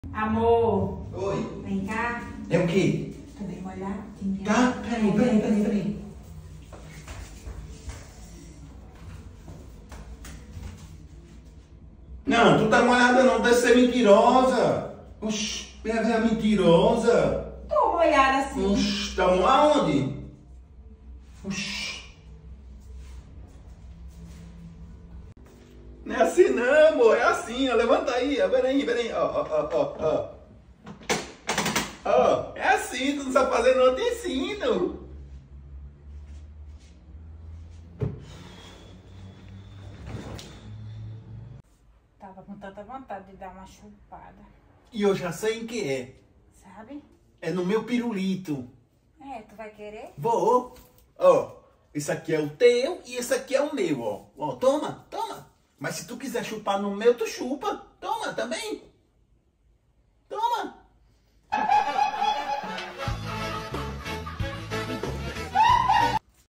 Amor. Oi. Vem cá. É o quê? Tu vem olhar? Tá, peraí. Não, tu tá molhada não, deve ser mentirosa. Oxi, minha velha mentirosa. Tô molhada assim. Oxi, tá aonde? Oxi. Não é assim não, amor, é assim, ó. Levanta aí, ó. Peraí, ó. Ó, é assim, tu não sabe fazer não, eu te ensino. Tava com tanta vontade de dar uma chupada. E eu já sei em que é. Sabe? É no meu pirulito. É, tu vai querer? Vou. Ó, esse aqui é o teu e esse aqui é o meu, ó. Ó, toma. Mas se tu quiser chupar no meu, tu chupa. Toma, também.